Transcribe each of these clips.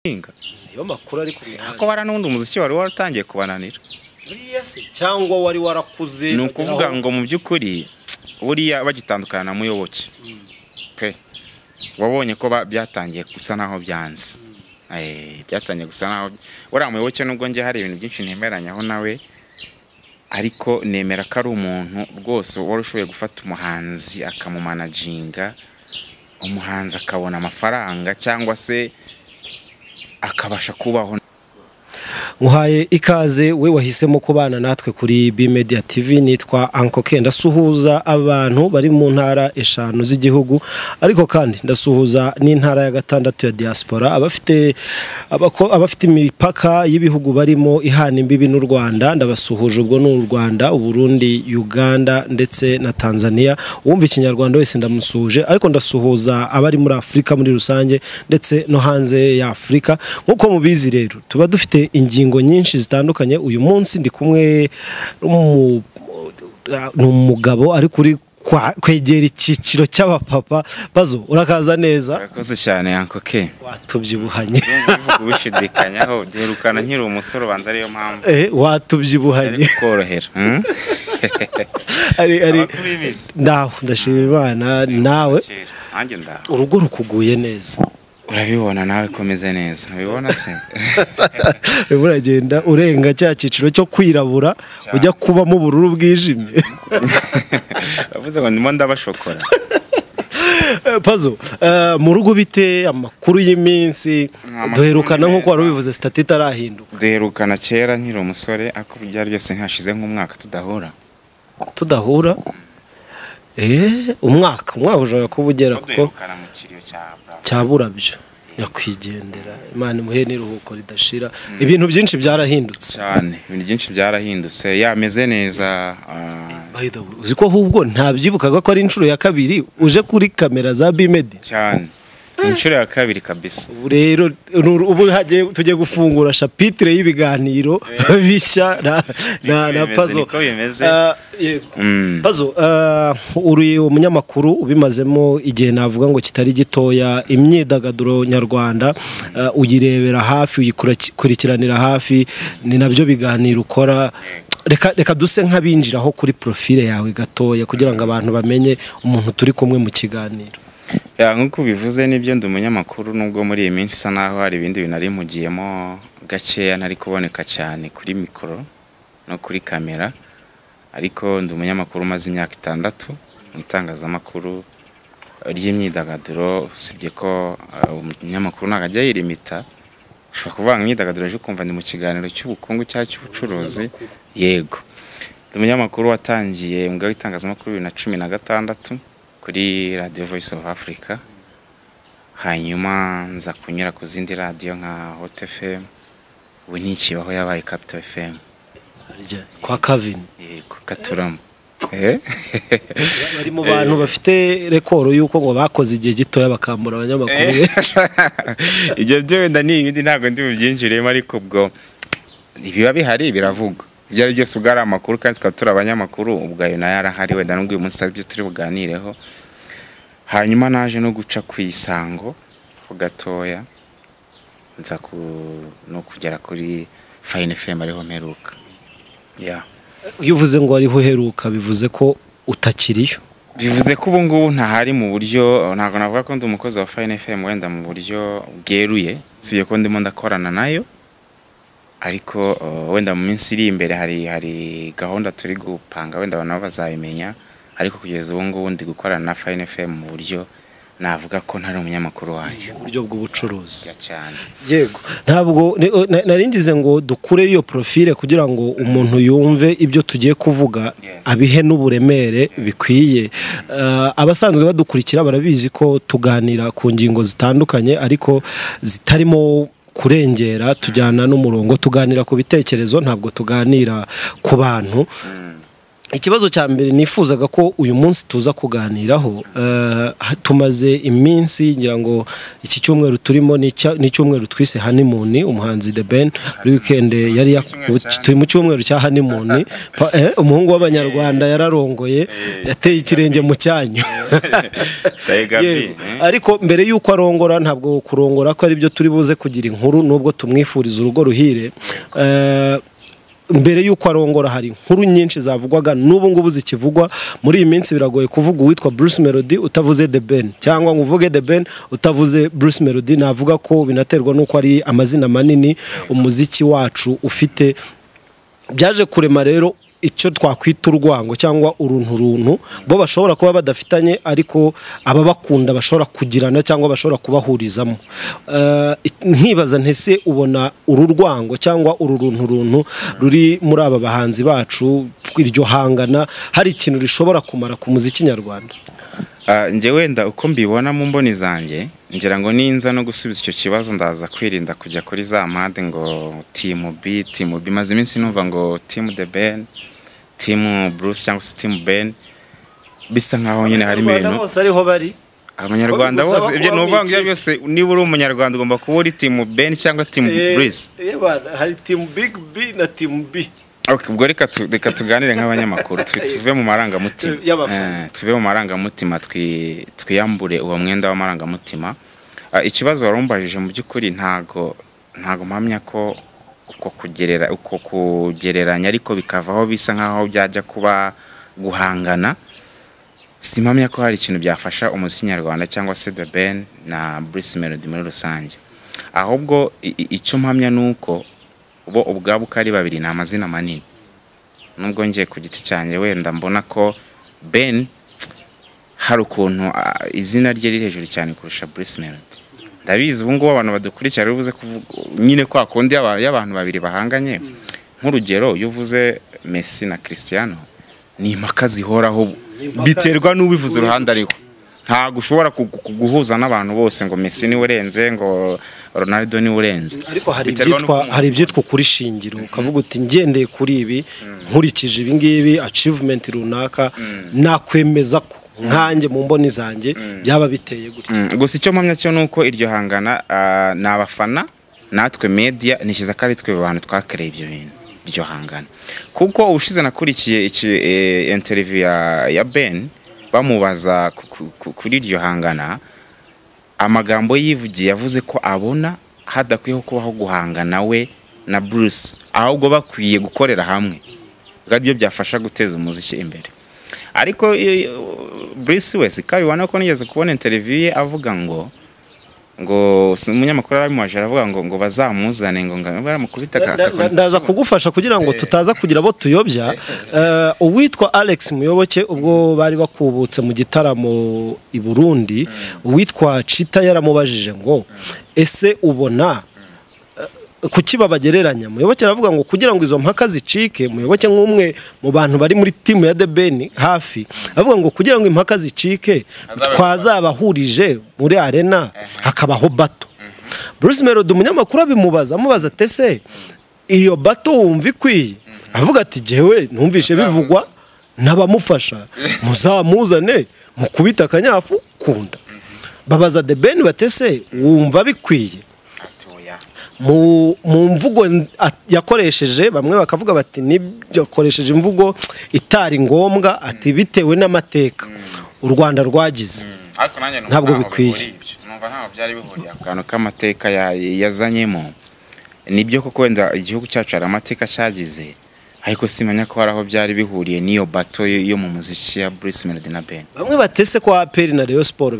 Iyo makuru ari ku ako baranundi umuziki wari waratangiye kubananira cyangwa wari warakuze ni ukuvuga ngo mu by'ukuri buriya bagitandukana na Muyoboke pe wabonye ko byatangiye gusa naho byanze byatangiye gusa naho uriya Muyoboke nubwo ngiye hari ibintu byinshi ntemeranyaho nawe ariko nemera ko ari umuntu rwose wari ushoboye gufata umuhanzi akamumanaginga umuhanzi akabona amafaranga cyangwa se akabasha kubaho. Nguhaye ikaze we wahisemo kubana natwe kuri B-Media TV. Nitwa Uncle Ken, ndasuhuza abantu bari mu ntara eshanu z'igihugu ariko kandi ndasuhuza n'intara ya gatandatu ya diaspora abafite imipaka y'ibihugu barimo ihana imbibi n'u Rwanda. Ndabasuhuje ubwo n'u Rwanda, u Burundi, Uganda ndetse na Tanzania. Uwumva ikinyarwanda wese ndamusuhuje, ariko ndasuhuza abari muri Afrika muri rusange ndetse no hanze ya Afrika. Nkuko mubizi rero tuba dufite ingingo nyinshi zitandukanye. Uyu munsi ndi kumwe n'umugabo ari kuri kwegera ikiciro cy'abapapa. Bazo urakaza neza. Urakoze cyane Uncle Ken. Watubyibuhanye. Ubishidikanyaho derukana nkiri umusore banza ariyo mpamvu. Watubyibuhanye. Korohera. Ari ndaho ndashima Imana nawe. Nanjye ndaho. Urugo rukuguye neza. Urabibona nawe komeze neza. Urabibona se? Uragenda urenga cya ciciro cyo kwirabura ujya kuba mu bururu bwijimye. Bavuze ngo ndimo ndabashokora. Pazo mu rugo bite amakuru y'iminsi duherukana nkuko wari ubivuze stati tarahinduka. Duherukana kera nkiri umusore ako byari byose nkashize nk'umwaka tudahura. Umwaka ushobora kubugera kuko cyaburabyo nyakwigendera. Imana imuhe n'iruhuko ridashira. Ibintu byinshi byarahindutse cyane, ibintu byinshi byarahindutse, yameze neza. Uziko ahubwo ntabyibukaga ko ari inshuro ya kabiri uje kuri kamera za B-Media cyane. Inshuro ya kabiri kabisa. Rero ubu tugiye gufungura chapitre y'ibiganiro bishya na Pazo. Pazo uri umunyamakuru ubimazemo igihe navuga ngo kitari gitoya. Imyidagaduro nyarwanda uyirebera hafi, uyikurikiranira hafi, ni nabyo biganiro ukora. Reka duse nk'abinjiraho kuri profile yawe gatoya kugira ngo abantu bamenye umuntu turi kumwe mu kiganiro. Nkuko bivuze nibyo ndi umunyamakuru, nubwo muri iyi minsi isa naho hari ibindi bintu ari mugiyemo gakeya ntari kuboneka cyane kuri mikoro no kuri kamera, ariko ndi umunyamakuru umaze imyaka 6 mu itangazamakuru ry'imyidagaduro. Usibye ko umunyamakuru nagajya yirimita, ushobora kuvuga imyidagaduro je kumva ndi mu kiganiro cy'ubukungu cyangwa cy'ubucuruzi. Yego, ndi umunyamakuru watangiye mu itangazamakuru 2016 kuri Radio Voice of Africa, hanyuma nza kunyura ku zindi radio nka Hot FM, ubu nikibaho yabaye Capital FM kwa Kavin. Yego, Katuramo. Bari mu bantu bafite rekoro yuko ngo bakoze igihe gitoya bakambura abanyamakuru. Ibyo byo wenda ni ibindi ntago ndi bubyinjiremo, ariko ubwo biba bihari biravuga. Byari byose ubwo ari amakuru kandi twatura abanyamakuru ubwayo na yarahari wenda nubwo uyu munsi byo turi buganireho. Hanyuma naje no guca kwisango ku gatoya nza no kugera kuri Fine FM ariho mperuka. Uvuze ngo ariho heruka bivuze ko utakiriyo? Bivuze ko ubu ngubu ntahari mu buryo, ntago navuga ko ndi umukozi wa Fine FM wenda mu buryo bweruye, sibye ko ndimo ndakorana nayo, ariko wenda mu minsi iri imbere hari gahunda turi gupanga wenda abantu bazayimenya, ariko kugeza ubu ngubu ndi gukorana na Fine FM mu buryo navuga ko ntari umunyamakuru wayo, uburyo bw'ubucuruzi cyane. Yego, ntabwo naringize ngo dukure iyo profile kugira ngo umuntu yumve ibyo tugiye kuvuga abihe n'uburemere bikwiye. Abasanzwe badukurikira barabizi ko tuganira ku ngingo zitandukanye ariko zitarimo kurengera, tujyana n'umurongo, tuganira ku bitekerezo, ntabwo tuganira ku bantu. ikibazo cya mbere nifuzaga ko uyu munsi tuza kuganiraho, tumaze iminsi ngira ngo iki cyumweru turimo ni cyumweru twise honeymoon. Umuhanzi The Ben muri weekend yari turi mu cyumweru cya honeymoon. Umuhungu w'abanyarwanda yararongoye, yateye ikirenge mu cyanyu. Ariko mbere yuko arongora, ntabwo kurongora ko ari byo turi buze kugira inkuru, nubwo tumwifuriza urugo ruhire. Mbere yuko arongora hari inkuru nyinshi zavugwaga n'ubu ngubu zikivugwa. Muri iyi minsi biragoye kuvuga uwitwa Bruce Melody utavuze The Ben, cyangwa ngo uvuge The Ben utavuze Bruce Melody. Navuga ko binaterwa nuko ari amazina manini umuziki wacu ufite. Byaje kurema rero icyo twakwita urwango cyangwa uruntu bo bashobora kuba badafitanye, ariko aba bakunda bashobora kugirana cyangwa bashobora kubahurizamo. Nkibaza ntese ubona uru rwango cyangwa uru runtu ruri muri aba bahanzi bacu, iryo hangana hari ikintu rishobora kumara ku muziki nyarwanda? Nje wenda uko mbibona mu mboni zanjye, ngira ngo ninza no gusubiza icyo kibazo ndaza kwirinda kujya kuri za mpande ngo team B maze iminsi numva ngo team The Ben, team Bruce cyangwa se team Ben, bisa nkaho nyine hari ibintu bose ariho bari abanyarwanda bose. Ibyo nuvuga ngo byose, niba uri umunyarwanda ugomba kuba uri team Ben cyangwa team Bruce. Hari team Big B na team B. Okay, ubwo reka tuganire nk'abanyamakuru, tuve mu marangamutima, tuve mu marangamutima, twiyambure uwo mwenda w'amarangamutima. Ikibazo warumbajije mu by'ukuri ntago mpamya ko uko kugereranya ariko bikavaho bisa nkaho byajya kuba guhangana. Simpamya ko hari ikintu byafasha umuziki nyarwanda cyangwa se The Ben na Bruce Melody muri rusange. Ahubwo icyo mpamya nuko bo ubwabo uko ari babiri ni amazina manini. Nubwo ngiye ku giti cyanjye wenda mbona ko Ben hari ukuntu izina rye riri hejuru cyane kurusha Bruce Melody. Ndabizi ubu ngubu abantu badukurikira bivuze nyine kwa kundi y'abantu babiri bahanganye. Nk'urugero yuvuze Messi na Cristiano, ni impaka zihoraho biterwa n'ubivuze uruhande ariho. Ntago ushobora guhuza n'abantu bose ngo Messi ni urenze, ngo Ronaldo ni urenze. Ariko hari ibyitwa kuri shingiro, ukavuga uti ngendeye kuri ibi, nkurikije ibi ngibi achievement runaka, nakwemeza ko nkanjye mu mboni zanjye byaba biteye gutya. Gusa icyo mpamya cyo nuko iryo hangana n'abafana natwe media nikiza kari twe abantu twakereye ibyo bintu iryo hangana. Kuko ushize nakurikiye iki interview ya Ben bamubaza kuri iryo hangana, amagambo yivugiye yavuze ko abona hadakwiye kubaho guhangana we na Bruce, ahubwo bakwiye gukorera hamwe, byo byafasha guteza umuziki imbere. Ariko Bruce wese kabibona ko nigeze kubona interview ye avuga ngo umunyamakuru arabimuhaje aravuga ngo bazamuzane ngo baramukubita. Ndaza kugufasha kugira ngo tutaza kugira abo tuyobya. Uwitwa Alex Muyoboke ubwo bari bakubutse mu gitaramo i Burundi, uwitwa Chita yaramubajije ngo ese ubona kuki babagereranya? Muyoboke aravuga ngo kugira ngo izo mpaka zicike, Muyoboke nk'umwe mu bantu bari muri team ya The Ben hafi, avuga ngo kugira ngo impaka zicike twazabahurije muri arena hakabaho bato. Bruce Melody umunyamakuru amubaza tese iyo bato wumva ikwiye? Avuga ati jewe numvishe bivugwa n'abamufasha, muzamuzane mukubita akanyafu kunda. Babaza The Ben batese wumva bikwiye? Mu mvugo yakoresheje, bamwe bakavuga bati nibyo akoresheje imvugo itari ngombwa, ati bitewe n'amateka u Rwanda rwagize ntabwo bikwiye. Numva ntaho byari bihuriye akantu k'amateka yazanyemo. Nibyo koko wenda igihugu cyacu ari amateka cyagize, ariko simanya ko hari aho byari bihuriye niyo bato yo mu muziki ya Bruce Melody na Ben. Bamwe batese ko APR na Rayon Sport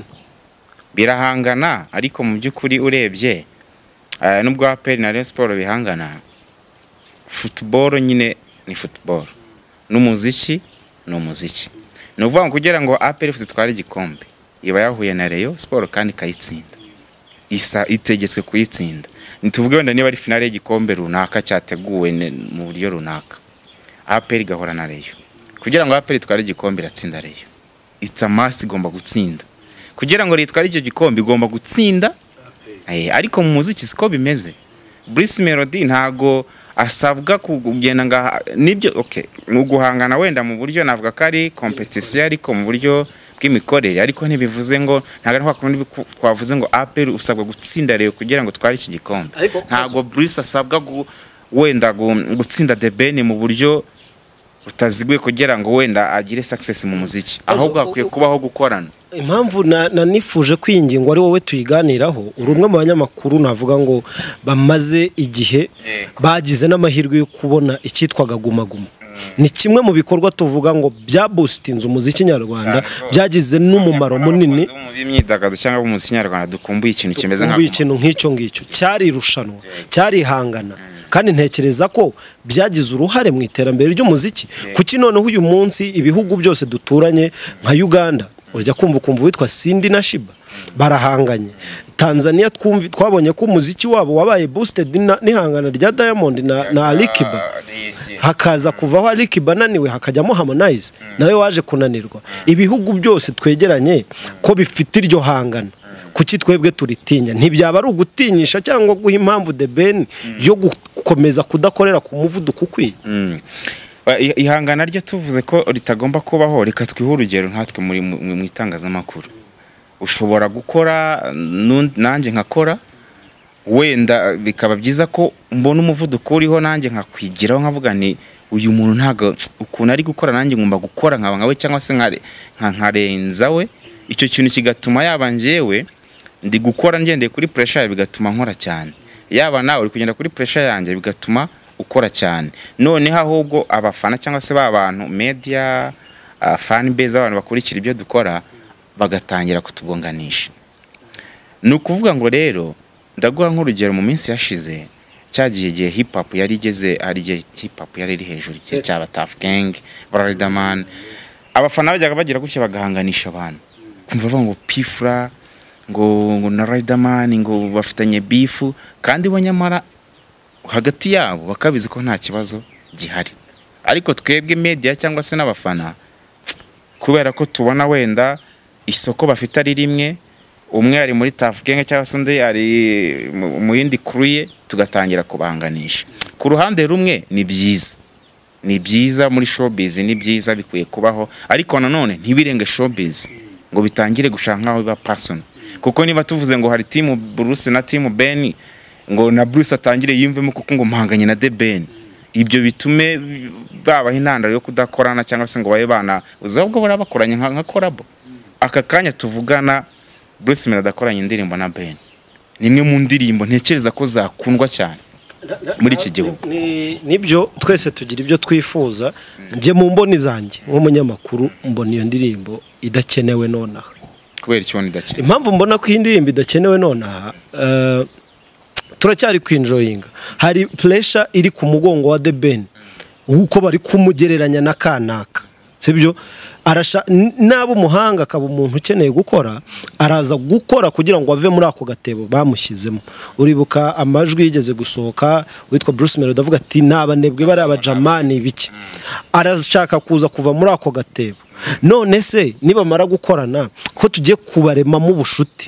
birahangana, ariko mu by'ukuri urebye nubwo APR na Rayon Sport bihangana, football nyine ni football, n'umuziki no muziki. Nuvuga ngo kugira ngo APR twari igikombe iba yahuye na Rayon Sport kandi kayitsinda, itegetswe kuyitsinda. Nituvuge wenda niba ari finale y'igikombe runaka cyateguwe mu buryo runaka, APR gahora na Rayon. Kugira ngo APR twari igikombe iratsinda Rayon, it's a must, igomba gutsinda. Kugira ngo ritware icyo gikombe igomba gutsinda. Ariko mu muziki siko bimeze. Bruce Melody ntago asabwa kugenda nga nibyo okay nuguhangana wenda mu buryo navuga ko ari competition ariko mu buryo bw'imikorere ariko ntibivuze ngo ntago twavuze ngo APR usabwa gutsinda rero kugira ngo twari iki gikombe ntago Bruce asabwa wenda gutsinda The Ben mu buryo utaziguye kugira ngo wenda agire success mu muziki ahubwo akwiye kubaho gukorana. Impamvu nifuje kwingingo ari wowe tuyiganiraho urumwe mu banyamakuru navuga ngo bamaze igihe bagize n'amahirwe yo kubona icyitwaga Guma Guma. Ni kimwe mu bikorwa tuvuga ngo bya boostinze umuziki nyarwanda byagize n'umumaro munini mu by'imyidagaduro cyangwa mu muziki nyarwanda dukumbuye ikintu kimeze nk'icyo ngicyo cyari irushanwa cyari hangana kandi ntekereza ko byagize uruhare mu iterambere ry'umuziki kuki noneho uyu munsi ibihugu byose duturanye nka Uganda urajya kumva witwa Cindy na Shiba barahanganye. Tanzania twabonye ko umuziki wabo wabaye boosted n'ihangana rya Diamond na Alikiba hakaza kuvaho Alikiba naniwe hakajyamo Harmonize nawe waje kunanirwa. Ibihugu byose twegeranye ko bifite iryo hangana kuki twebwe turitinya ntibyaba ari ugutinyisha cyangwa guha impamvu The Ben yo gukomeza kudakorera ku muvuduko ukwiye. Ihangana ryo tuvuze ko ritagomba kubaho reka twiha urugero nkatwe mu itangazamakuru ushobora gukora nanjye nkakora wenda bikaba byiza ko mbona umuvuduko uriho nanjye nkakwigiraho nkavuga ni uyu muntu ntago ukuntu ari gukora nanjye ngomba gukora nkaba nkawe cyangwa se nkarenza we icyo kintu kigatuma yaba njyewe ndi gukora ngendeye kuri pressure bigatuma nkora cyane yaba nawe uri kugenda kuri pressure yanjye bigatuma ukora cyane noneho ahubwo abafana cyangwa se babantu media fan base abantu bakurikira ibyo dukora bagatangira kutugonganisha. Ni ukuvuga ngo rero ndaguha nk'urugero mu minsi yashize cyagiye hip hop yari igeze ari hip hop yari iri hejuru cyaba Tough Gang Riderman abafana bajyaga bagira gutya bagahanganisha abantu kumva ngo Pifra ngo na Riderman ngo bafitanye beef kandi bo nyamara hagati yabo bakabizi ko nta kibazo gihari ariko twebwe media cyangwa se n'abafana kubera ko tubona wenda isoko bafite ari rimwe umwe ari muri Tough Gang cyangwa se undi ari mu yindi kuri tugatangira kubanganisha ku ruhande rumwe ni byiza muri showbiz ni byiza bikwiye kubaho ariko nanone ntibirenge showbiz ngo bitangire gushaka nkaho biba person kuko niba tuvuze ngo hari team Bruce na team Ben ngo na Bruce atangire yimvemo kuko ngo mpanganye na The Ben ibyo bitume babaho intandaro yo kudakorana cyangwa se ngo babe bana uzabwo barabakoranye nka collabo aka kanya tuvugana Bruce Melody adakoranye indirimbo na Ben nimwe mu ndirimbo ntekereza ko zakundwa cyane muri iki gihugu. Nibyo twese tugira ibyo twifuza nje mu mboni zanjye nk'umunyamakuru mbona iyo ndirimbo idakenewe nonaha kubera icyo idakenewe impamvu mbona ko indirimbo idakenewe nonaha turacyari kwinjoyinga hari pressure iri ku mugongo wa The Ben uko bari kumugereranya na kanaka sibyo arasha nabo muhanga akaba umuntu ukeneye gukora araza gukora kugira ngo ave muri ako gatebo bamushyizemo. Uribuka amajwi yigeze gusohoka witwa Bruce Melody avuga ati nabanebwe bari abajamani biki arashaka kuza kuva muri ako gatebo none se niba mara gukorana ko tugiye kubarema mu bushuti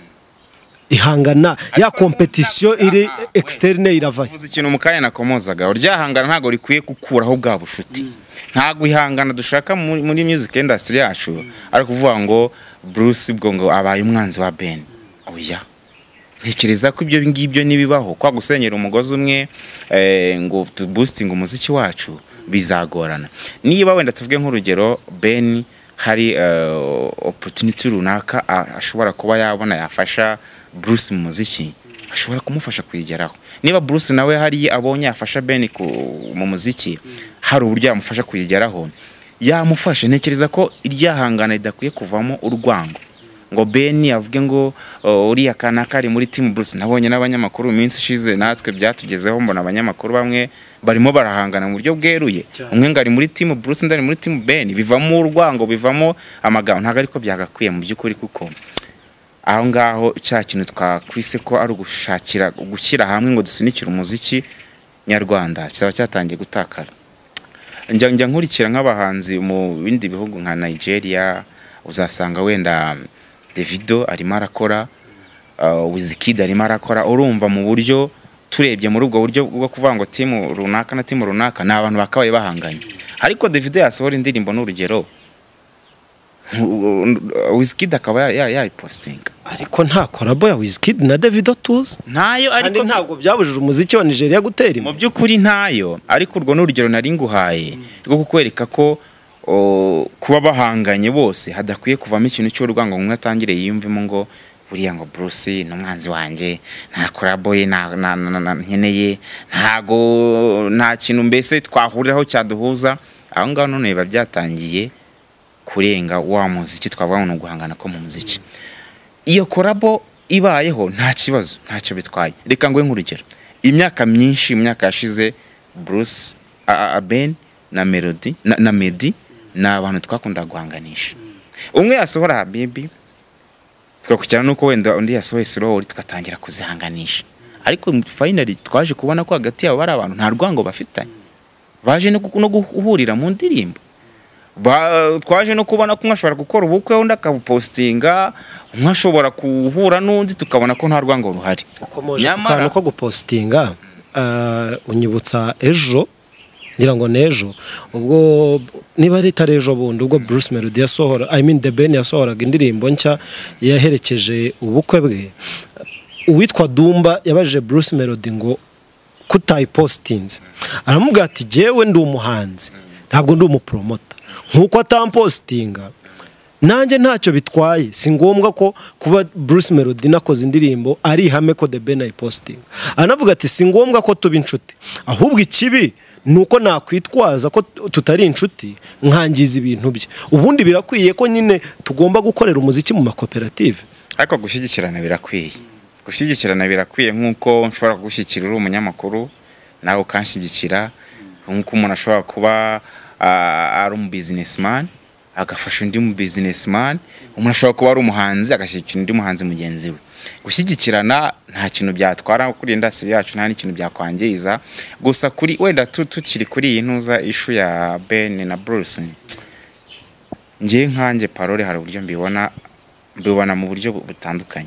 ihangana ya competition iri externe iravaye uvuze ikintu mukanya nakomozaga uryahangana ntago rikwiye gukuraho bwa bushuti ntago ihangana dushaka muri music industry yacu ari kuvuga ngo Bruce bwo ngo abaye umwanzi wa Ben oya ntekereza ko ibyo ngibyo nibibaho kwa gusenyera umugozi umwe ngo to boosting umuziki wacu bizagorana niba wenda tuvuge nk'urugero Ben hari opportunity runaka ashobora kuba yabona yafasha Bruce mu muziki ashobora kumufasha kuyigeraho niba Bruce nawe hari abonye afasha Ben mu muziki hari uburyo yamufasha kuyigeraho yamufasha ntekereza ko iryahangana idakwiye kuvamo urwango ngo Ben avuge ngo uriya kana kari muri team Bruce nabonye n'abanyamakuru iminsi ishize natwe byatugezeho mbona abanyamakuru bamwe barimo barahangana mu buryo bweruye umwe ngari muri team Bruce ndari muri team Ben bivamo urwango bivamo amagambo ntago ariko byagakwiye mu byukuri kuko aho ngaho cya kintu twakwise ko ari ugushakira gushyira hamwe ngo dusunikire umuziki nyarwanda cyaba cyatangiye gutakara. Njya nkurikira nk'abahanzi mu bindi bihugu nka Nigeria uzasanga wenda Davido arimo arakora Wizkid arimo arakora urumva mu buryo turebye muri ubwo buryo bwo kuvuga ngo timu runaka na timu runaka ni abantu bakabaye bahanganye ariko Davido yasohora indirimbo n'urugero Wizkid akaba yayipostinga ariko nta collabo ya Wizkid na Davido tuzi ntayo ariko ntabwo byabujije umuziki wa Nigeria gutera mu by'ukuri ntayo ariko urwo n'urugero nari nguhaye rwo kukwereka ko kuba bahanganye bose hadakwiye kuvamo ikintu cy'urwango ngo atangire yiyumvemo ngo buriya ngo Bruce n'umwanzi wanjye nta collabo ye nkeneye nta kintu mbese twahuriraho cyaduhuza aho ngaho none biba byatangiye kurenga wa muziki twavuga ngo guhangana ko mu muziki iyo collabo ibayeho nta kibazo ntacyo bitwaye reka ngwe nk'urugero imyaka myinshi imyaka yashize Bruce Ben na Melody na Meddy na abantu twakunda guhanganisha umwe yasohora Habibi twakukira nuko wenda undi yasohoye Slow tugatangira kuzihanganisha ariko finally twaje kubona ko hagati yabo bari abantu nta rwango bafitanye baje no guhurira mu ndirimbo twaje no kubona ko mwashobora gukora ubukwe undi akabupostinga mwashobora kuhura n'undi tukabona ko nta rwango ruhari nyamara ko gupostinga unyibutsa ejo ngira ngo nejo ubwo niba ari tarejo bundi ubwo Bruce Melody yasohora The Ben yasohoraga indirimbo nshya yaherekeje ubukwe bwe uwitwa Dumba yabaje Bruce Melody ngo kutayipostinze aramubwira ati jewe ndi umuhanzi ntabwo ndi umupromota nkuko atampostinga nanjye ntacyo bitwaye si ngombwa ko kuba Bruce Melody nakoze indirimbo ari ihame ko The Ben ayipostinga anavuga ati si ngombwa ko tuba inshuti ahubwo ikibi nuko nakwitwaza ko tutari inshuti nkangiza ibintu bye ubundi birakwiye ko nyine tugomba gukorera umuziki mu makoperative ariko gushyigikirana birakwiye nkuko nshobora kugushyikira uri umunyamakuru nawe ukanshyigikira nkuko umuntu ashobora kuba ari umu businessman agafasha undi mu businessman umuntu ashobora kuba ari umuhanzi agashyigikira undi muhanzi mugenzi we gushyigikirana nta kintu byatwara kuri industry yacu nta n'ikintu byakwangiza gusa kuri wenda tukiri kuri iyi ntuza issue ya Ben na Bruce ngiye nkanjye parole hari uburyo mbibona mu buryo butandukanye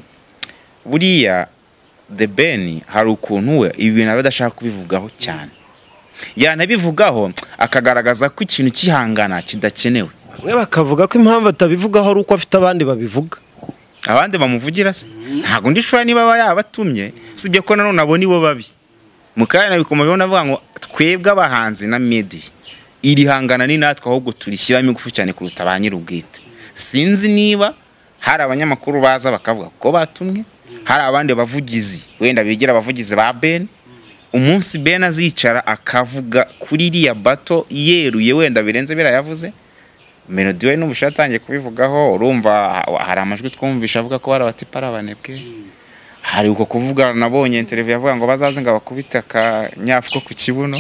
buriya The Ben hari ukuntu we ibintu abadashaka kubivugaho cyane yanabivugaho akagaragaza ko ikintu kihangana kidakenewe bamwe bakavuga ko impamvu atabivugaho ari uko afite abandi babivuga abandi bamuvugira se ntago ndishura niba yabatumye sibye ko nanone abo nibo babi mukanya bikomeje navuga ngo twebwe abahanzi na media iri hangana ni natwe ahubwo turishyiramo ingufu cyane kuruta ba nyirubwite sinzi niba hari abanyamakuru baza bakavuga ko batumwe hari abandi bavugizi wenda bigira abavugizi ba Ben umunsi Ben azicara akavuga kuri iriya bato yeruye wenda birenze birayavuze Melody we n'ubushatangiye kubivugaho urumva hari amajwi twumvisha avuga ko bari abati parabanebwe hari uko kuvuga nabonye interview yavuga ngo bazaze ngo bakubita akanyafuko ku kibuno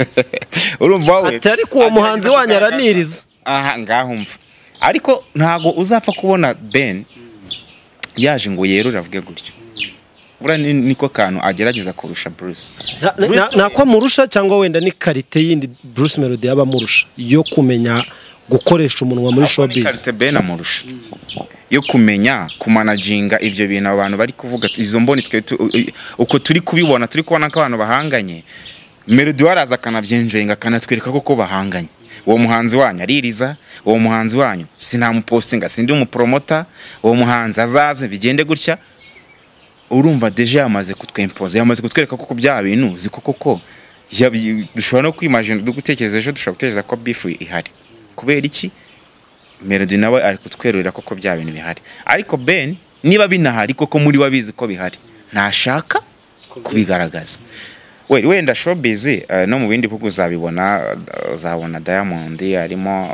urumva we atari ko uwo muhanzi wanyaraniriza aha ngahumva ariko ntago uzapfa kubona Ben yaje ngo yerure avuge gutyo bura niko kantu agerageza kurusha Bruce nako murusha cyangwa wenda ni karite yindi Bruce Melody yaba murusha yo kumenya gukoresha umunwa muri showbiz karite Ben amurusha yo kumenya kumanaginga ivyo bintu abantu bari kuvuga izo mboni twe uko turi kubibona turi kubona ko abantu bahanganye Melody waraza kanabyenjenga kanatwereka ko bahanganye uwo muhanzi wanyu aririza uwo muhanzi wanyu sinamupostinga sindi umupromota uwo muhanzi azaze bigende gutya urumva deje yamaze kutwempoza yamaze kutwereka ko bya bintu ziko koko dushobora no kwimagine dugutekereza ejo dushobora gutekereza ko beef ihari kubera iki Melody nawe ari kutwerurira koko bya bintu bihari ariko Ben niba binahari koko muri wabizi ko bihari ntashaka kubigaragaza wenda showbiz no mu bindi bihugu uzabona Diamond arimo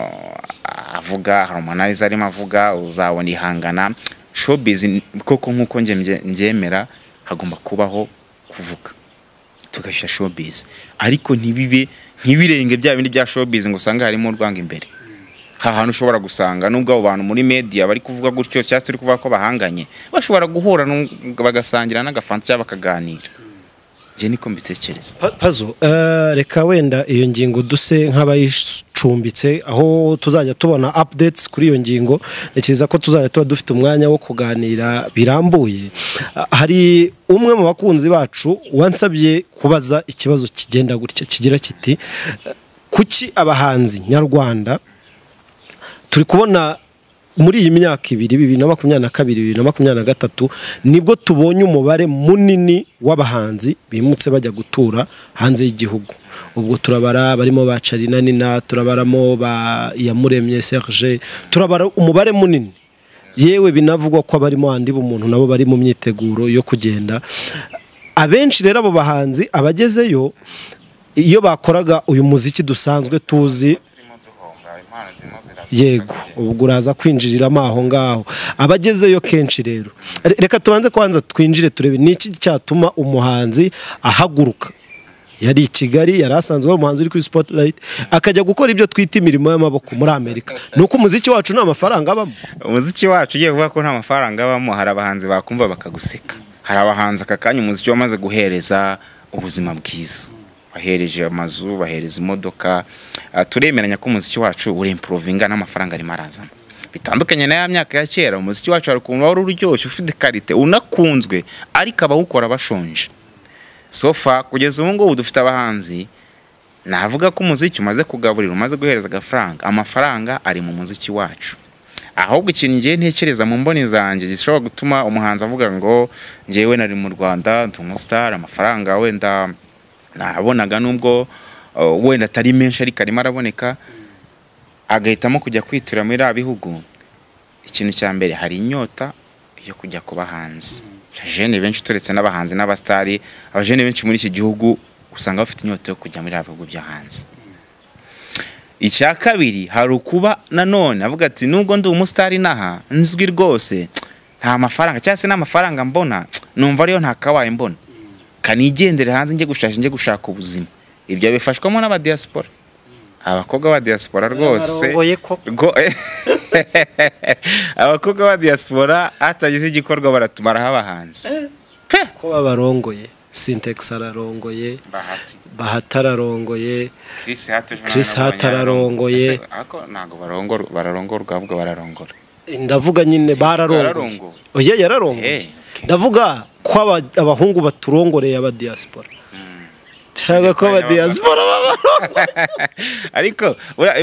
avuga Harmonize arimo avuga uzabona ihangana showbiz koko nkuko ngemera hagomba kubaho kuvuga tugashyira showbiz ariko ntibirenge bya bindi bya showbiz ngo usanga harimo urwanga imbere hahantu ushobora gusanga nubwo abo bantu muri media bari kuvuga gutyo cyangwa turi kuvuga ko bahanganye bashobora guhura bagasangira n'agafanta cyangwa bakaganira je niko mbitekereza. Pazo reka wenda iyo ngingo duse nk'abayicumbitse aho tuzajya tubona updates kuri iyo ngingo, nekiza ko tuzajya tuba dufite umwanya wo kuganira birambuye. Hari umwe mu bakunzi bacu wansabye kubaza ikibazo kigenda gutya kigira kiti kuki abahanzi nyarwanda turi kubona muri iyi myaka 2022 2023 nibwo tubonye umubare munini w'abahanzi bimutse bajya gutura hanze y'igihugu. Ubwo turabara barimo bacarina nina, turabaramo ba Yamuremye Serge, turabara umubare munini, yewe binavugwa ko abarimo andi bumuntu nabo bari mu myiteguro yo kugenda. Abenshi rero abo bahanzi abagezeyo iyo bakoraga uyu muziki dusanzwe tuzi, yego ubwo uraza kwinjiriramo aho ngaho abagezeyo kenshi. Rero reka tubanze kwanza twinjire turebe niki cyatuma umuhanzi ahaguruka. Yari Kigali, yari asanzwe umuhanzi uri kuri Spotlight, akajya gukora ibyo twita imirimo y'amaboko muri Amerika. Nuko umuziki wacu nta mafaranga abamo. Umuziki wacu ugiye kuvuga ko nta mafaranga abamo, hari abahanzi bakumva bakaguseka. Hari abahanzi akakanya umuziki wamaze guhereza ubuzima bwiza, bahereje amazu, bahereza imodoka. Turemeranya ko umuziki wacu uri improvinga n'amafaranga ari maraza. Bitandukanye na ya myaka ya kera, umuziki wacu ari kuntu wari uryoshye, ufite karite, unakunzwe, ariko abawukora bashonje. Sofa kugeza ubu ngo dufite abahanzi navuga ko umuziki umaze kugaburira, umaze guhereza amafaranga ari mu muziki wacu. Ahubwo ikintu ngiye ntekereza mu mboni zanjye gishobora gutuma umuhanzi avuga ngo njyewe nari mu Rwanda ndi umustar, amafaranga wenda nabonaga nubwo wenda atari menshi ariko arimo araboneka, agahitamo kujya kwitura muri abihugu. Ikintu cya mbere, hari inyota yo kujya kuba hanze. Jene benshi turetse n'abahanzi n'abastari, abajene benshi muri iki gihugu usanga bafite inyota yo kujya muri abihugu bya hanze. Icya kabiri, hari ukuba nanone avuga ati nubwo ndi umustari naha nzwi rwose nta mafaranga cyase n'amafaranga mbona, numva ariyo nta kawaye mbona, kanigendere hanze njye gushaka ubuzima. Ibyo bifashwamo n'aba diaspora, abakobwa ba diaspora rwose abakobwa ba diaspora atagize igikorwa baratumara abahanzi ko babarongoye. Syntax ararongoye, Bahati ararongoye, Chris Hart ararongoye, ako nago bararongorwa ahubwo bararongora. Ndavuga nyine bararongoye. Oya yararongoye. Ndavuga ko abahungu baturongoreye aba diaspora. Cyangwa ko aba diaspora baba. Ariko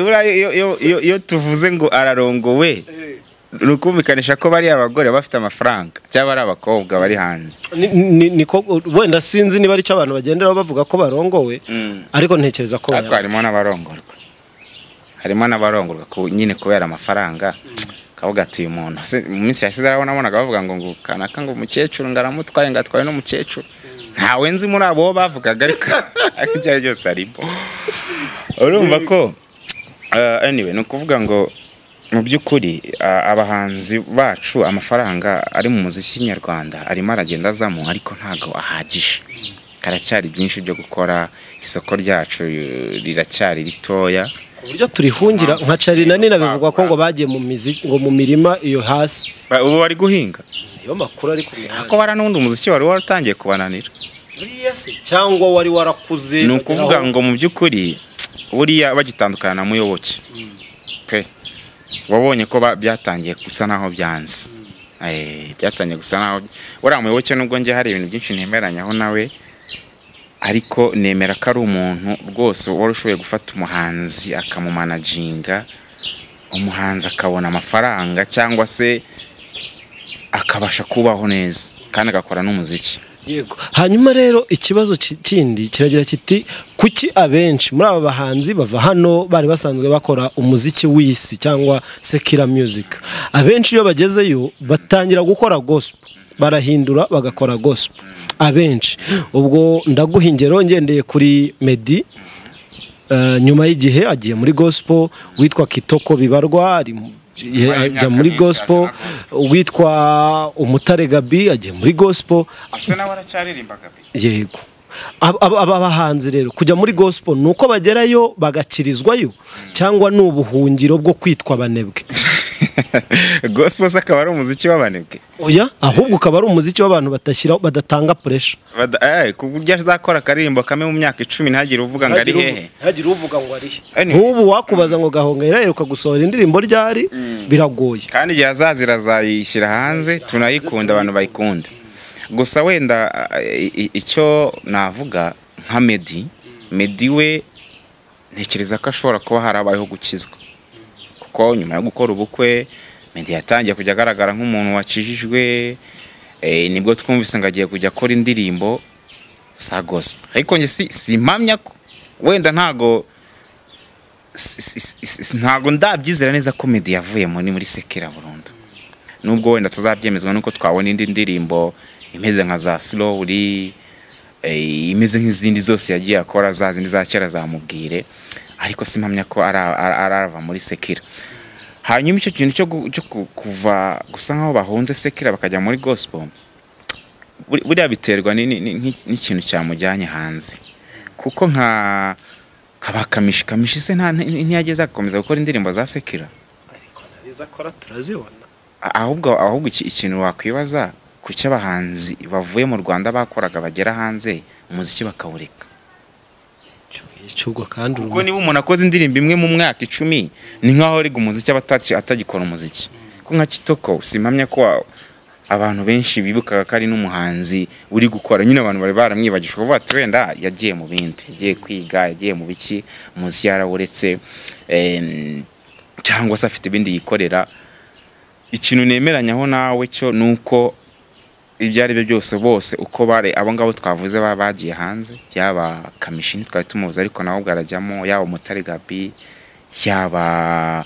iyo tuvuze ngo ararongowe, nukumvikanisha ko bari abagore bafite amafaranga cyangwa ari abakobwa bari hanze. Niko wenda sinzi niba ari cyo abantu bagendera bavuga ko barongowe, ariko ntekereza ko harimo n'abarongorwa. Harimo n'abarongorwa nyine kubera amafaranga. Kavuga ati uyu muntu mu minsi yashize arabonaga bavuga ngo kanaka ngo umukecuru ngaramutwaye ngatwaye no mukecuru. Ntawe nzi muri abo bavugaga ariko cyari cyose arimo. Urumva ko anyway nukuvuga ngo mu by'ukuri abahanzi bacu amafaranga ari mu muziki nyarwanda arimo aragenda azamo, ariko ntago ahagije. Karacyari byinshi byo gukora, isoko ryacu riracyari ritoya. Uburyo turihungira nka Carina nina bivugwa ko ngo bagiye mu miziki ngo mu mirima iyo hasi. Ubu bari guhinga. Iyo makuru ari kumihanda. Ako baranundi umuziki wari waratangiye kubananira. Cyangwa wari warakuze. Nukuvuga ngo mu by'ukuri buriya bagitandukana na Muyoboke. Pe. Wabonye ko byatangiye gusa naho byanze. Byatangiye gusa naho uriya Muyoboke nubwo ngiye hari ibintu byinshi ntemeranyaho nawe, ariko nemera ko ari umuntu rwose wari ushoboye gufata umuhanzi akamumanaginga, umuhanzi akabona amafaranga cyangwa se akabasha kubaho neza kandi agakora n'umuziki. Yego. Hanyuma rero ikibazo kindi kiragira kiti kuki abenshi muri aba bahanzi bava hano bari basanzwe bakora umuziki w'isi cyangwa secular music, abenshi iyo bagezeyo batangira gukora gospel, barahindura bagakora gospel abenshi. Ubwo ndaguha ingero ngendeye kuri Meddy, nyuma y'igihe agiye muri gospel, witwa Kitoko Bibarwa ajya muri gospel, witwa Umutare Gabi agiye muri gospel. Ase nawe aracyaririmba Gabi. Yego. Aba bahanzi rero kujya muri gospel nuko bagerayo bagakirizwayo cyangwa n'ubuhungiro bwo kwitwa abanebwe. gospel akaba ari umuziki w'abanebwe. Oya, ahubwo ukaba ari umuziki w'abantu badatanga pressure. Ku buryo azakora akaririmbo kame mu myaka 10 ntagire uvuga ngo ari hehe. Ntagire uvuga ngo ari he. Nk'ubu wakubaza ngo Gahongayire aheruka gusohora indirimbo ryari biragoye. Kandi igihe azazira azayishyira hanze tunayikunda abantu bayikunda. Gusa wenda icyo navuga nka Meddy we ntekereza ko ashobora kuba harabayeho gukizwa. Kuko nyuma yo gukora ubukwe Meddy yatangiye kujya agaragara nk'umuntu wakijijwe, nibwo twumvise ngo agiye kujya akora indirimbo za gospel. Ariko nge simpamya ko wenda ntago ndabyizera neza ko Meddy yavuye muri sekera burundu. Nubwo wenda tuzabyemezwa nuko twabona indi ndirimbo imeze nka za slowly, imeze nk'izindi zose yagiye akora za zindi za kera zamubwire, ariko simpamya ko arava muri sekera. Hanyuma icyo kintu cyo kuva gusa nkaho bahunze sekera bakajya muri gospel, buriya biterwa n'ikintu cyamujyanye hanze. Kuko nka abakamishi se ntiyageze agakomeza gukora indirimbo za sekera, ariko nariza akora turazibona. ahubwo ikintu wakwibaza kuki abahanzi bavuye mu Rwanda bakoraga bagera hanze umuziki bakawureka. Icyo kandi uko niba umuntu akoze indirimbo imwe mu mwaka 10 ni nkaho ari umuziki atagikora umuziki. Ko nka Kitoko simpamya ko abantu benshi bibukaga ko ari n'umuhanzi uri gukora, nyine abantu bari baramwibagishwe kuvuga ati wenda yagiye mu bindi, yagiye kwiga, yagiye mu biki, umuziki yarawuretse, cyangwa se afite ibindi yikorera. Ikintu nemeranyaho nawe cyo nuko ibyo ari byo byose bose uko bare abo ngabo twavuze bagiye hanze, yaba Kamishini twari tumuvuze ariko nawo bwarajyamo, yaba Mutare Gabi, yaba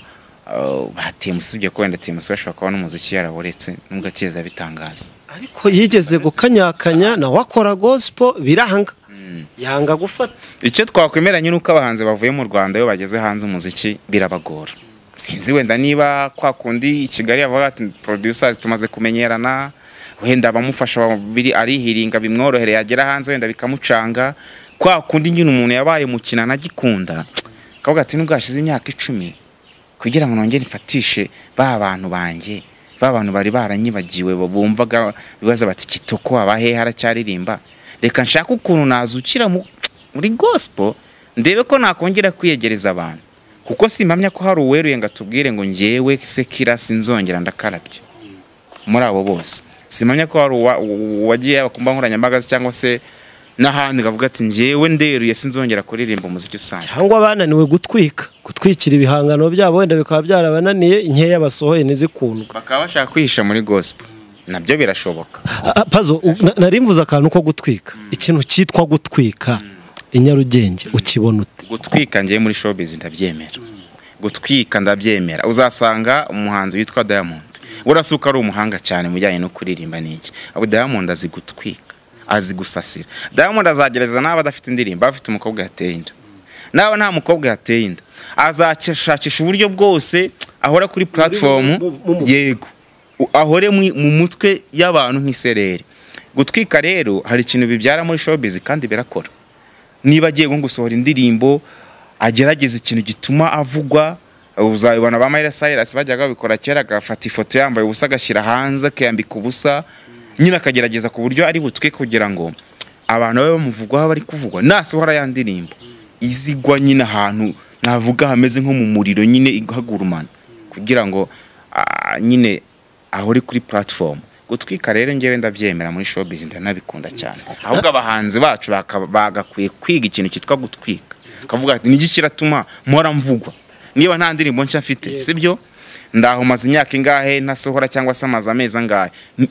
batiye musibye ko wenda tiye musashaka kubona umuziki yarawuretse nubwo cyeza bitangaza. Ariko yigeze gukanyakanya na wakora gospel birahanga. Yanga gufata. Icyo twakwemeranye nuko abahanze bavuye mu Rwanda yo bageze hanze umuziki birabagora. Sinzi wenda niba kwa kundi Kigali avuga ati producers tumaze kumenyerana, wenda abamufasha biri arihiringa bimworohere yagera hanze wenda bikamucanga. Kwa kundi nyine umuntu yabaye mukina nagikunda kavuga ati nubwo hashize imyaka 10 kugira ngo nongere nifatishe ba bantu banjye, ba bantu bari baranyibagiwe bumvaga bibaza bati Kitoko abahe haracyaririmba, reka nshaka ukuntu nazukira muri gospel ndebe ko nakongera kwiyegereza abantu. Kuko simpamya ko hari uweruye ngo atubwire ngo ngewe sekira sinzongera ndakarabye muri abo bose. Simpamya ko hari wagiye abakumba nkoranyamagazi cyangwa se n'ahandi gavuga ati ngewe nderuye sinzongera kuririmba umuziki usanzwe, cyangwa bananiwe gutwikira ibihangano byabo wenda bikaba byarabananiye inkeya basohoye nizikundwa bakaba bashaka kwihisha muri gospel. Nabyo birashoboka. Pazo narimvuza akantu ko gutwika, ikintu cyitwa gutwika Inyarugenge ukibona ute? Gutwika ngiye muri showbiz ndabyemera. Gutwika ndabyemera. Uzasanga umuhanzi witwa Diamond urasuka ari umuhanga cyane mu bijyanye no kuririmba niki. Abo Diamond azi gutwika, azi gusasira. Diamond azagereza n'aba adafite indirimbo, afite umukobwa yateye inda. Nawe nta mukobwa yateye inda, azashakisha uburyo bwose ahora kuri platform, yego ahore mu mutwe y'abantu nk'isereri. Gutwika rero hari ikintu bibyara muri showbiz kandi birakora. Niba agiye gusohora indirimbo agerageza ikintu gituma avugwa, uzabibona ba Miley Cyrus bajyaga bikora kera, agafata ifoto yambaye ubusa agashyira hanze akambika ubusa, nyine akagerageza ku buryo ari butwe kugira ngo abantu babe bamuvugwa bari kuvugwa. Nasohora ya ndirimbo izigwa nyine ahantu navuga hameze nko mu muriro nyine igahagurumana kugira ngo nyine ahori kuri platform. Gutwika rero ngewe ndabyemera muri showbiz ndanabikunda cyane. Ahubwo abahanzi bacu bagakwiye kwiga ikintu cyitwa gutwika, kavuga ati niki kiratuma mpora mvugwa niba nta ndirimbo nshya mfite, sibyo ndaho maze imyaka ingahe nasohora cyangwa se amaze amezi angahe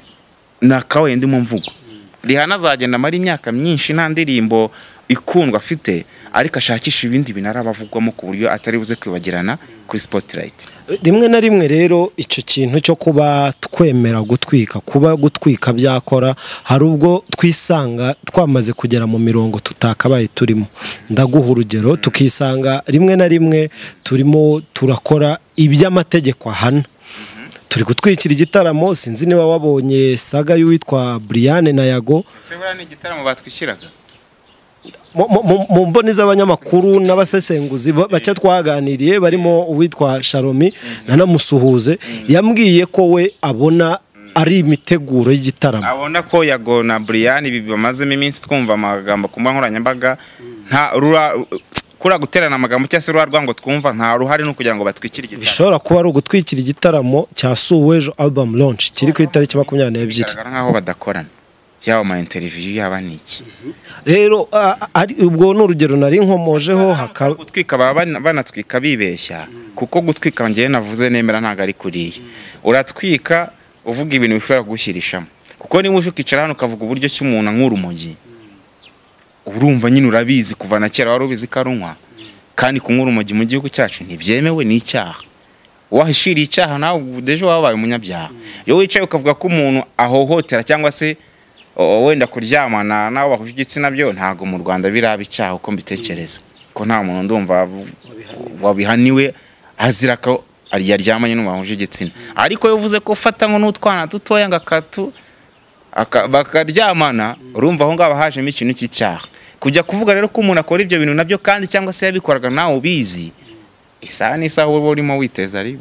nakawe ndimo mvugo. Rihana azagenda mari imyaka myinshi nta ndirimbo ikundwa afite, ariko ashakisha ibindi binarabavugwamo ku buryo atari buze kwibagirana kuri spotlight. Rimwe na rimwe rero icyo kintu cyo kuba twemera gutwika, kuba gutwika byakora, hari ubwo twisanga twamaze kugera mu mirongo tutakabaye turimo. Ndaguha urugero, tukisanga rimwe na rimwe turimo turakora iby'amategeko ahana. Turi gutwikira igitaramo, sinzi niba wabonye saga y'uwitwa Brian na Yago. Se bura ni igitaramo batwikiraga? mu mboni z'abanyamakuru n'abasesenguzi bacyo twaganiriye barimo uwitwa Sharomi nanamusuhuze yambwiye ko we abona ari imiteguro y'igitaramo, abona ko Yago na Brian ibi bamazemo iminsi twumva amagambo ku nkoranyambaga nta kura guterana amagambo cyase rwango twumva nta ruhari no kugira ngo batwikire igitaramo, bishobora kuba ari ugutwikira igitaramo cya Suwejo album launch kiri ku itariki 22 nkaho badakorana yawo ma interview yaba niki. Rero ubwo n'urugero nari nkomojeho hakaba gutwika banatwika bibeshya kuko gutwika ngiye navuze nemera ntago ari kuriye uratwika uvuga ibintu bishobora gushyirishamo kuko niba ushukicara hano ukavuga uburyo cy'umuntu nk'urumogi urumva nyine urabizi kuva na kera wari ubizi karunywa kandi kunywa urumogi mu gihugu cyacu ntibyemewe n'icyaha wahishiriye icyaha nawe dejo wabaye umunyabyaha iyo wicaye ukavuga ko umuntu ahohotera cyangwa se wenda kuryamana nawe bahuje igitsina byo ntago mu Rwanda biraba icyaha uko mbitekereza ko nta muntu ndumva wabihaniwe azira ko yaryamanye n'umahuje igitsina ariko yavuze ko fata ngo n'utwana dutoya ngakatu bakaryamana urumva aho ngaba hajemo ikintu cy'icyaha kujya kuvuga rero ko umuntu akora ibyo bintu nabyo kandi cyangwa se yabikoraga nawe ubizi isaha n'isaha wowe urimo witeza ari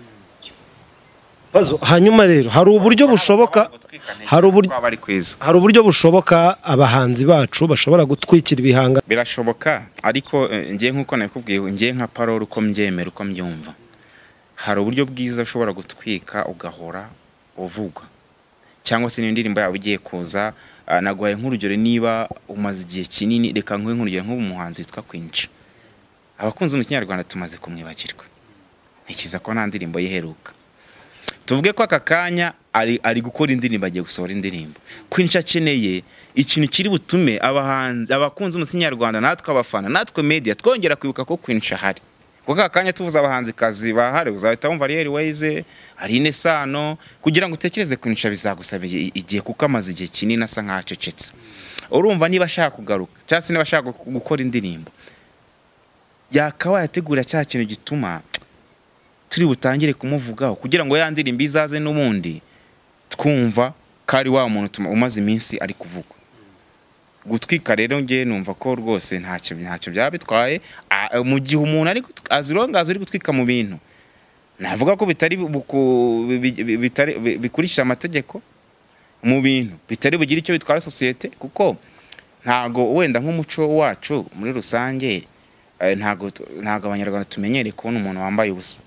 bazo. Hanyuma rero hari uburyo bushoboka hari uburyo bushoboka abahanzi bacu bashobora gutwikira ibihanga birashoboka ariko ngiye nkuko nakubwiye ngiye nka parole uko mbyemera uko mbyumva hari uburyo bwiza ushobora gutwika ugahora uvuga cyangwa se n'indirimbo yawe ugiye kuza nagwaye nk'urugero niba umaze igihe kinini reka nkwe nk'urugero nk'umuhanzi witwa Kwinci abakunzi mu Kinyarwanda tumaze kumwibagirwa ntikiza ko nta ndirimbo yiheruka tuvuge ko aka kanya ari gukora indirimbo agiye gusohora indirimbo Kwinci akeneye ikintu kiri butume abahanzi abakunzi mu Kinyarwanda natwe abafana natwe media twongera kwibuka ko Kwinci ahari kuko akanya tuvuza abahanzi kazi bahare uzahita wumva Ariel Wise Aline Sano kugira ngo utekereze Kwinci bizagusaba igihe kuko amaze igihe kinini asa nk'acecetse urumva niba ashaka kugaruka cyangwa niba ashaka gukora indirimbo yakawa yategura cya kintu gituma turi butangire kumuvugaho kugira ngo yandirimbo izaze n'ubundi twumva kari wa muntu umaze iminsi ari kuvuga gutwika rero ngiye numva ko rwose ntacyo byaba bitwaye mu gihe umuntu ari azirongaza uri gutwika mu bintu navuga ko bitari bikurikira amategeko mu bintu bitari bugira icyo bitwara societe kuko ntago wenda nk'umuco wacu muri rusange ntago abanyarwanda tumenyereye kubona umuntu wambaye ubusa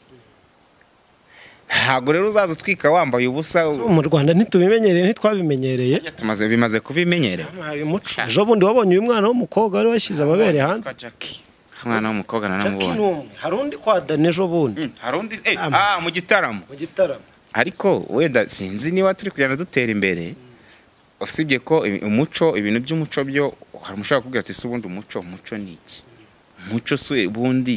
ntago rero uzaza utwika wambaye ubusa mu Rwanda ntitubimenyereye ntitwabimenyereye bimaze kubimenyereye ejo bundi wabonye uyu mwana w'umukobwa wari washyize amabere hanze umwana w'umukobwa nanamubonye hari undi kwa Dane ejo bundi hari undi mu gitaramo ariko wenda sinzi niba turi kugenda dutera imbere usibye ko umuco ibintu by'umuco byo hari umushaka kubwira ati ubundi umuco ni iki umuco se bundi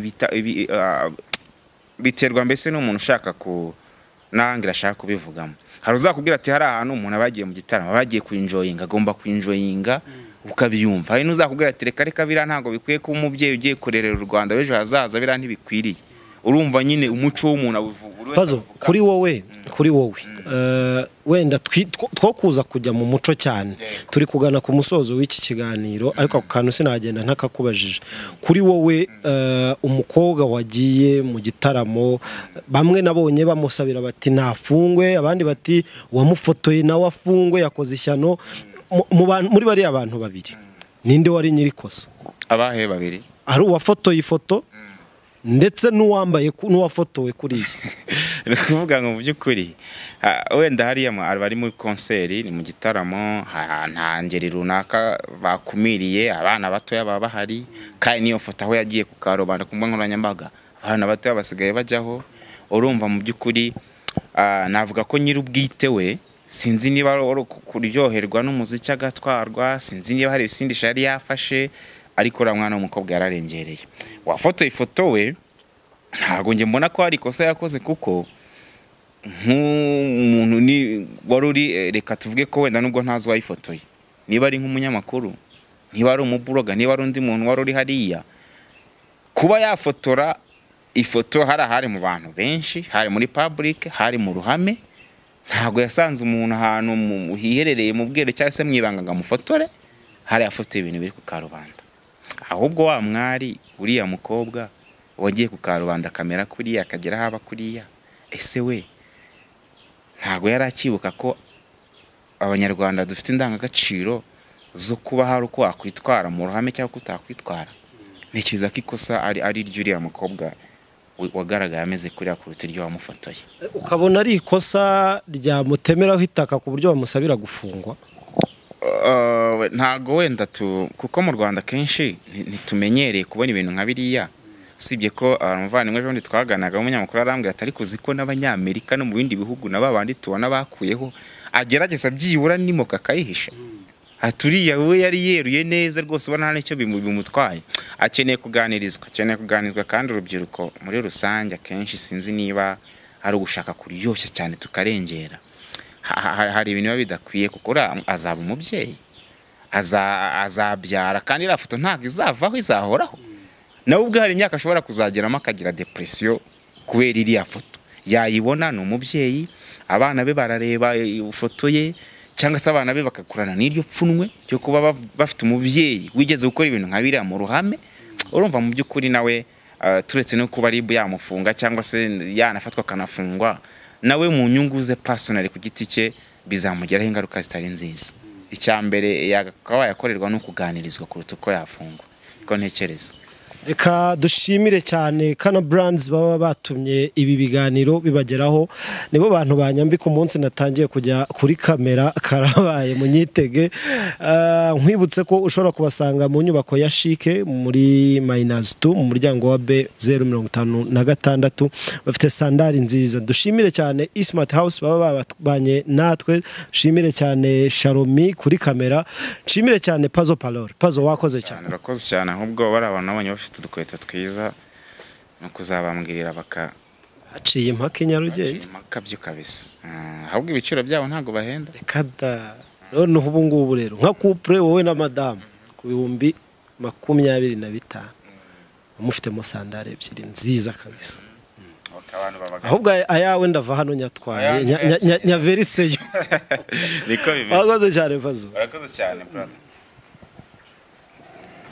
biterwa mbese n'umuntu ushaka nangira ashaka kubivugamo hari uzakubwira ati hari ahantu umuntu abagiye mu gitaramo abagiye kwinjoyinga agomba kwinjoyinga ukabiyumva hari n'uzakubwira ati reka bira ntago bikwiye ko umubyeyi ugiye kurerera u Rwanda w'ejo hazaza bira ntibikwiriye urumva nyine umuco w'umuntu abivuga kuri wowe wenda two kuza kujya mu muco cyane turi kugana ku musozo w'iki kiganiro ariko ako kantu sinagenda ntakakubajije kuri wowe umukobwa wagiye mu gitaramo bamwe nabonye bamusabira bati nafungwe abandi bati wamufotoye nawe afungwe yakoze ishyano muri bari abantu babiri ninde wari nyirikosa abahe babiri ari uwafotoye ifoto ndetse n'uwambaye n'uwafotowe kuriya ni kuvuga ngo mu by'ukuri wenda hariya bari muri konseri ni mu gitaramo nta ngeri runaka bakumiriye abana batoya baba bahari kandi niyo foto aho yagiye ku karubanda ku mbuga nkoranyambaga abana batoya basigaye bajyaho urumva mu by'ukuri navuga ko nyir'ubwite we sinzi niba kuryoherwa n'umuziki agatwarwa sinzi niba hari ibisindisha yari yafashe ariko uriya mwana w'umukobwa yararengereye wafotoye ifoto we ntabwo njye mbona ko hari ikosa yakoze kuko nk'umuntu wari uri reka tuvuge ko wenda nubwo ntazi wayifotoye niba ari nk'umunyamakuru niba ari umuburoga niba ari undi muntu wari uri hariya kuba yafotora ifoto hari mu bantu benshi hari muri public hari mu ruhame ntabwo yasanze umuntu ahantu hiherereye mu bwero cyangwa se mwibanga ngo amufotore hari afoto ibintu biri ku karubanda, ahubwo wa mwari uriya mukobwa wagiye ku karubanda kamera kuriya akagera haba kuriya, ese we ntago yari akibuka ko abanyarwanda dufite indangagaciro zo kuba hari uko wakwitwara mu ruhame cyangwa kutakwitwara? Nikiza ko ikosa ari ry'uriya mukobwa wagaragaye ameze kuriya kuruta iryo wamufotoye. Ukabona ari ikosa ryamutemeraho itaka ku buryo bamusabira gufungwa? Ntago wenda kuko mu Rwanda kenshi ntitumenyereye kubona ibintu nka biriya, sibye ko umuvandimwe ejo twaganaga umunyamakuru arambwira atari kuzi ko n'abanyamerika no mu bindi bihugu n'abandi tubona bakuyeho agerageza byibura n'imoka akayihisha. Aturiya we yari yeruye neza rwose, ubona nta nicyo bimutwaye. Akeneye kuganirizwa kandi urubyiruko muri rusange akenshi sinzi niba ari ugushaka kuryoshya cyane tukarengera. Hari ibintu biba bidakwiye kuko azaba umubyeyi, azabyara kandi iriya foto ntabwo izavaho, izahoraho. Nawe ubwo hari imyaka ashobora kuzageramo akagira depression kubera iriya foto. Yayibona ni umubyeyi, abana be barareba ifoto ye, cyangwa se abana be bakakurana n'iryo pfunwe cyo kuba bafite umubyeyi wigeze gukora ibintu nka biriya mu ruhame. Urumva mu by'ukuri nawe turetse no kuba ari yamufunga cyangwa se yanafatwa kanafungwa, nawe mu nyungu ze personally ku giti cye bizamugeraho ingaruka zitari nziza. Icyambere yakaba yakorerwa no kuganirizwa kuruta uko yafungwa, ko ntekereza. Reka dushimire cyane Kana Brands baba batumye ibi biganiro bibageraho. Nibo bantu banyambika umunsi natangiye kujya kuri kamera karabaye munyitege. Nkwibutse ko ushobora kubasanga mu nyubako ya Chic muri -2 mu muryango wa B056 bafite sandari nziza. Dushimire cyane Smart House baba babanye natwe. Dushimire cyane Sharomi kuri kamera. Nshimire cyane Pazo Palor. Pazo wakoze cyane. Urakoze cyane, ahubwo bari abantu nabonye udukweto twiza no kuzabambwirira haciye impaka Nyarugenge makabyo kabisa. Ahubwo ibiciro byabo ntago bahenda. Reka da none ubu ngubu rero nka couple wowe na madame ku 25,000 mufite mo sandare ebyiri nziza kabisa. Ahubwo ayawe ndava hano nyatwaye nyaveriseyo. Niko bimeze. Wakoze cyane Fazo. Urakoze cyane brother.